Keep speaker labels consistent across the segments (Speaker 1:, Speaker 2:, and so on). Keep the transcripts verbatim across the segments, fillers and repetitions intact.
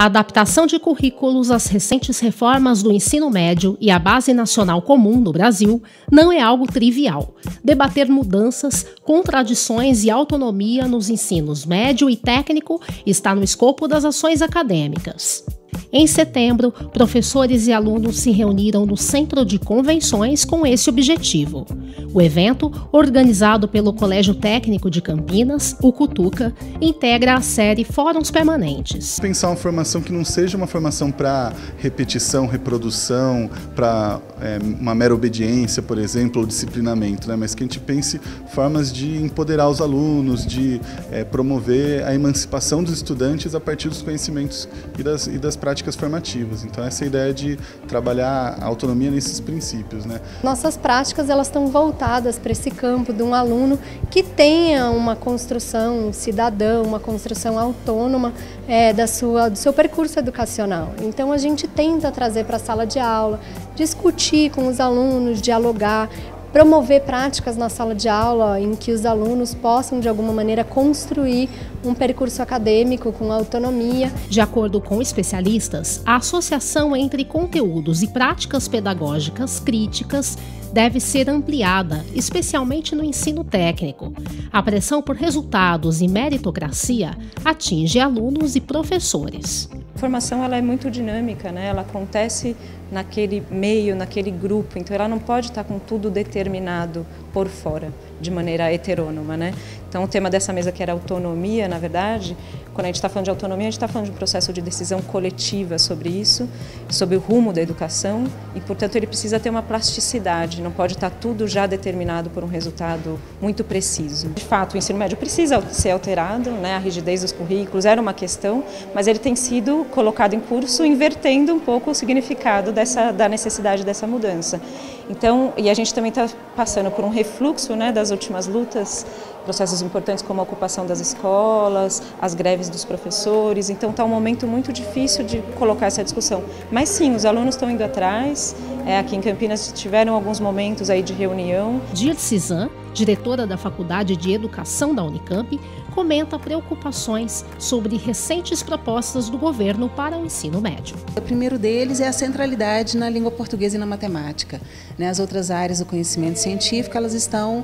Speaker 1: A adaptação de currículos às recentes reformas do ensino médio e à Base Nacional Comum no Brasil não é algo trivial. Debater mudanças, contradições e autonomia nos ensinos médio e técnico está no escopo das ações acadêmicas. Em setembro, professores e alunos se reuniram no Centro de Convenções com esse objetivo. O evento, organizado pelo Colégio Técnico de Campinas, o Cutuca, integra a série Fóruns Permanentes.
Speaker 2: Pensar uma formação que não seja uma formação para repetição, reprodução, para é, uma mera obediência, por exemplo, ou disciplinamento, né? Mas que a gente pense formas de empoderar os alunos, de é, promover a emancipação dos estudantes a partir dos conhecimentos e das, e das práticas formativas. Então essa é a ideia de trabalhar a autonomia nesses princípios, né?
Speaker 3: Nossas práticas elas estão voltadas para esse campo de um aluno que tenha uma construção cidadã, uma construção autônoma é, da sua, do seu percurso educacional. Então a gente tenta trazer para a sala de aula, discutir com os alunos, dialogar, promover práticas na sala de aula em que os alunos possam, de alguma maneira, construir um percurso acadêmico com autonomia.
Speaker 1: De acordo com especialistas, a associação entre conteúdos e práticas pedagógicas críticas deve ser ampliada, especialmente no ensino técnico. A pressão por resultados e meritocracia atinge alunos e professores.
Speaker 4: A formação ela é muito dinâmica, né? Ela acontece naquele meio, naquele grupo, então ela não pode estar com tudo determinado por fora, de maneira heterônoma, né? Então o tema dessa mesa que era autonomia, na verdade, quando a gente está falando de autonomia, a gente está falando de um processo de decisão coletiva sobre isso, sobre o rumo da educação e, portanto, ele precisa ter uma plasticidade, não pode estar tudo já determinado por um resultado muito preciso. De fato, o ensino médio precisa ser alterado, né? A rigidez dos currículos era uma questão, mas ele tem sido colocado em curso invertendo um pouco o significado dessa, da necessidade dessa mudança. Então, e a gente também está passando por um refluxo, né, das últimas lutas, processos importantes como a ocupação das escolas, as greves dos professores, então está um momento muito difícil de colocar essa discussão. Mas sim, os alunos estão indo atrás, é, aqui em Campinas tiveram alguns momentos aí de reunião.
Speaker 1: Dirce Zan, diretora da Faculdade de Educação da Unicamp, comenta preocupações sobre recentes propostas do governo para o ensino médio.
Speaker 5: O primeiro deles é a centralidade na língua portuguesa e na matemática. As outras áreas do conhecimento científico, elas estão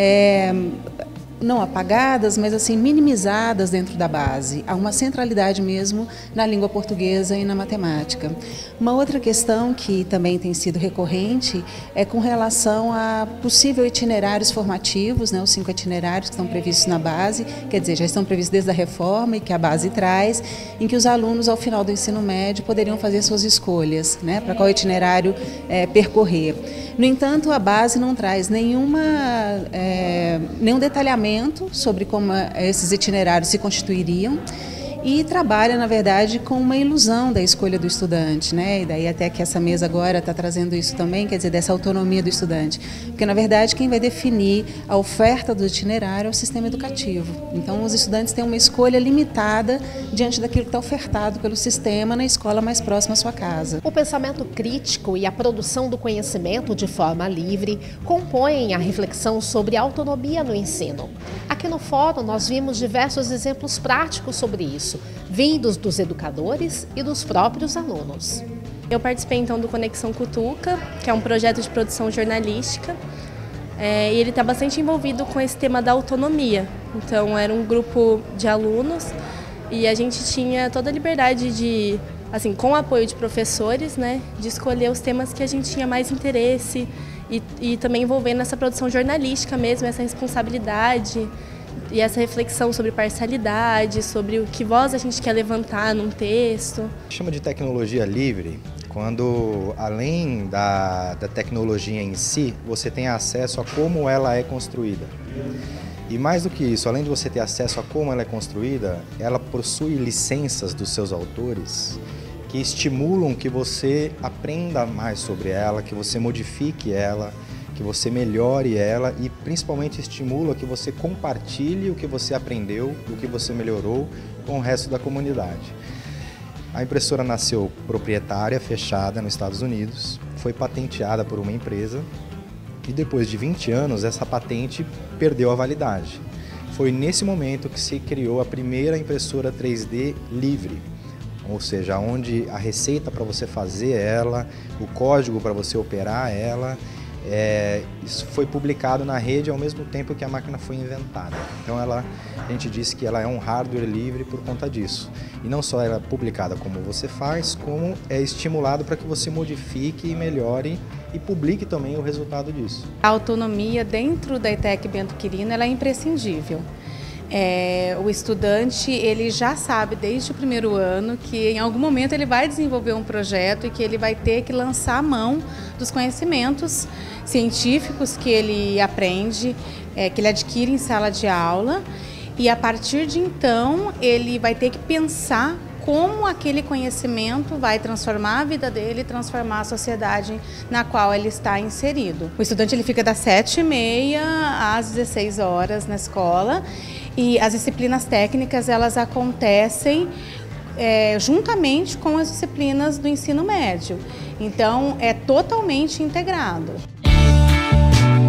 Speaker 5: é, não apagadas, mas assim minimizadas dentro da base. Há uma centralidade mesmo na língua portuguesa e na matemática. Uma outra questão que também tem sido recorrente é com relação a possíveis itinerários formativos, né, os cinco itinerários que estão previstos na base, quer dizer, já estão previstos desde a reforma e que a base traz, em que os alunos ao final do ensino médio poderiam fazer suas escolhas, né, para qual itinerário é, percorrer. No entanto, a base não traz nenhuma, é, nenhum detalhamento sobre como esses itinerários se constituiriam e trabalha, na verdade, com uma ilusão da escolha do estudante, né? E daí até que essa mesa agora está trazendo isso também, quer dizer, dessa autonomia do estudante. Porque, na verdade, quem vai definir a oferta do itinerário é o sistema educativo. Então, os estudantes têm uma escolha limitada diante daquilo que está ofertado pelo sistema na escola mais próxima à sua casa.
Speaker 1: O pensamento crítico e a produção do conhecimento de forma livre compõem a reflexão sobre a autonomia no ensino. Aqui no fórum, nós vimos diversos exemplos práticos sobre isso, vindos dos educadores e dos próprios alunos.
Speaker 6: Eu participei então do Conexão Cutuca, que é um projeto de produção jornalística, é, e ele está bastante envolvido com esse tema da autonomia. Então era um grupo de alunos e a gente tinha toda a liberdade de, assim, com o apoio de professores, né, de escolher os temas que a gente tinha mais interesse e, e também envolvendo essa produção jornalística mesmo, essa responsabilidade e essa reflexão sobre parcialidade, sobre o que voz a gente quer levantar num texto.
Speaker 7: Chama de tecnologia livre quando, além da, da tecnologia em si, você tem acesso a como ela é construída. E mais do que isso, além de você ter acesso a como ela é construída, ela possui licenças dos seus autores que estimulam que você aprenda mais sobre ela, que você modifique ela, que você melhore ela e principalmente estimula que você compartilhe o que você aprendeu, o que você melhorou com o resto da comunidade. A impressora nasceu proprietária, fechada nos Estados Unidos, foi patenteada por uma empresa e depois de vinte anos essa patente perdeu a validade. Foi nesse momento que se criou a primeira impressora três D livre, ou seja, onde a receita para você fazer ela, o código para você operar ela, é, isso foi publicado na rede ao mesmo tempo que a máquina foi inventada. Então ela, a gente disse que ela é um hardware livre por conta disso. E não só ela é publicada como você faz, como é estimulado para que você modifique e melhore e publique também o resultado disso.
Speaker 5: A autonomia dentro da ETEC Bento Quirino ela é imprescindível. É, o estudante ele já sabe desde o primeiro ano que em algum momento ele vai desenvolver um projeto e que ele vai ter que lançar a mão dos conhecimentos científicos que ele aprende, é, que ele adquire em sala de aula, e a partir de então ele vai ter que pensar como aquele conhecimento vai transformar a vida dele e transformar a sociedade na qual ele está inserido. O estudante ele fica das sete e meia às dezesseis horas na escola, e as disciplinas técnicas elas acontecem é, juntamente com as disciplinas do ensino médio. Então é totalmente integrado.